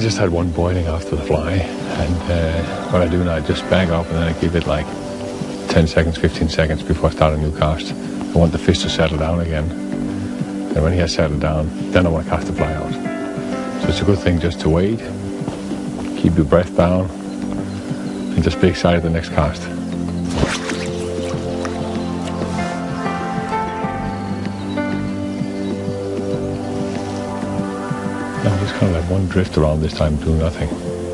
just had one boiling after the fly, and what I do now, I just bag up and then I give it like 10 seconds, 15 seconds before I start a new cast. I want the fish to settle down again, and when he has settled down, then I want to cast the fly out. So it's a good thing just to wait, keep your breath down, and just be excited the next cast. I'm just kind of like one drift around this time, doing nothing.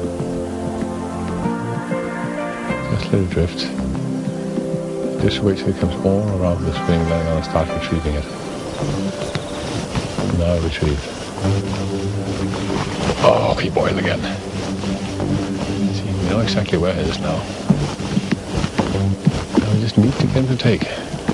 Just let it drift. Just wait till it comes all around the swing, then I'm going to start retrieving it. Now retrieve. Oh, he boiled again. See, we know exactly where it is now. Now we just need to get him to take.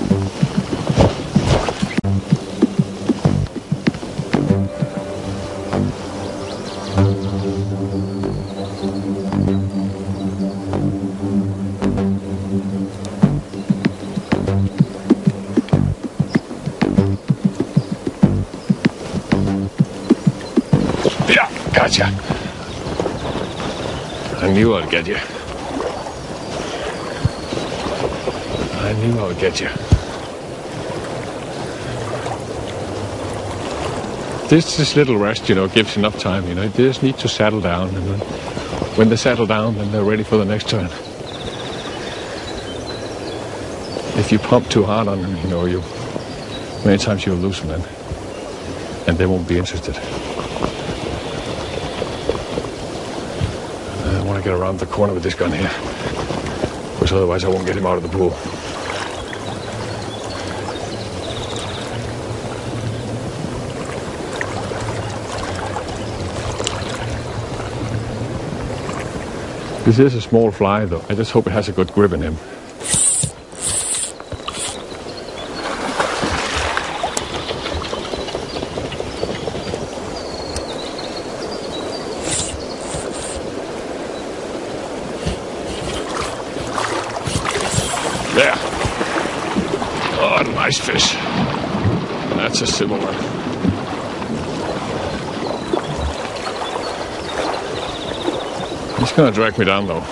Gotcha. I knew I'd get you. I knew I would get you. This little rest, you know, gives enough time, you know. They just need to settle down, and then when they settle down, then they're ready for the next turn. If you pump too hard on them, you know, many times you'll lose them then, and they won't be interested. I want to get around the corner with this gun here, because otherwise I won't get him out of the pool. This is a small fly though. I just hope it has a good grip in him. There. Oh, nice fish. That's a silver one. He's gonna drag me down though.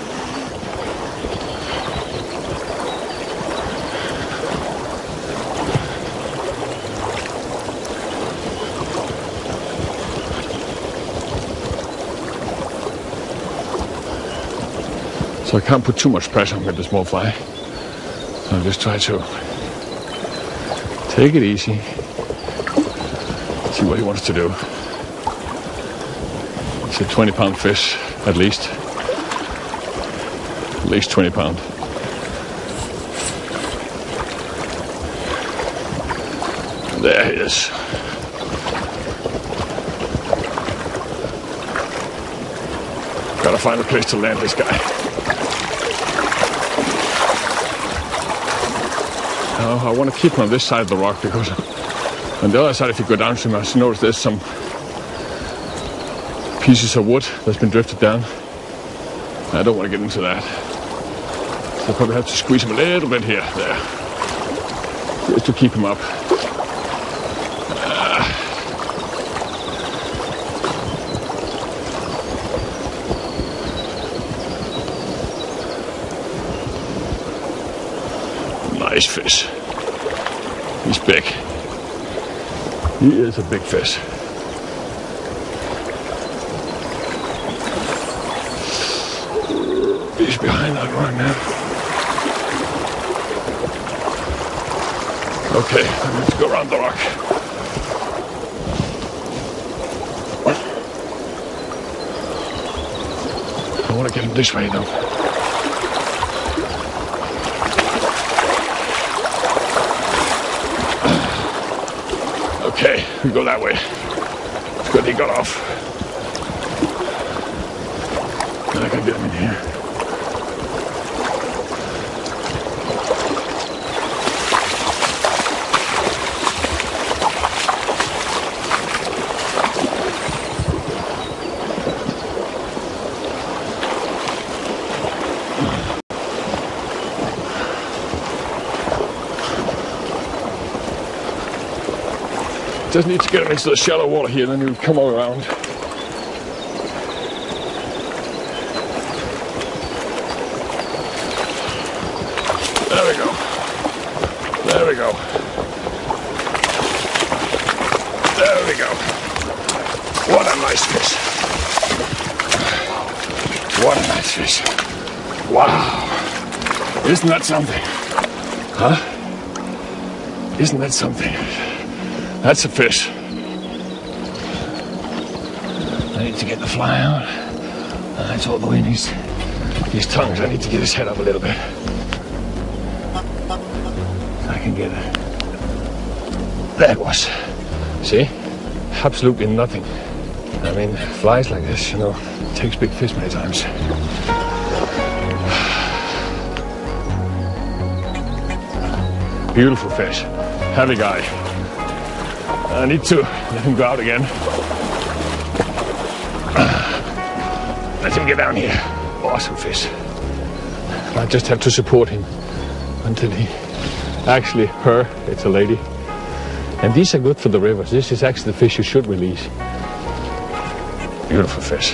So I can't put too much pressure on with the small fly. I'll just try to take it easy, see what he wants to do. It's a 20-pound fish, at least 20 pound. There he is. Gotta find a place to land this guy. I want to keep him on this side of the rock, because on the other side, if you go downstream, I notice there's some pieces of wood that's been drifted down. I don't want to get into that. So I probably have to squeeze him a little bit here, there, just to keep him up. Nice fish. He's big. He is a big fish. He's behind that rock now. Okay, let's go around the rock. I want to get him this way though. Okay, we go that way. It's good he got off. Then I can get him in here. Just need to get him into the shallow water here, then he'll come all around. go. There we go. What a nice fish. What a nice fish. Wow. Isn't that something? Huh? Isn't that something? That's a fish. I need to get the fly out. It's all the way in his tongues. I need to get his head up a little bit. I can get it. There it was. See? Absolutely nothing. I mean, flies like this, you know, takes big fish many times. Beautiful fish. Heavy guy. I need to let him go out again. Let him get down here. Awesome fish. I just have to support him until he... Actually, her, it's a lady. And these are good for the rivers. This is actually the fish you should release. Beautiful fish.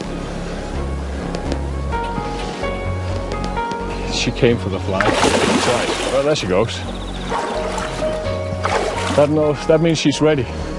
She came for the fly twice. Well, there she goes. That means she's ready.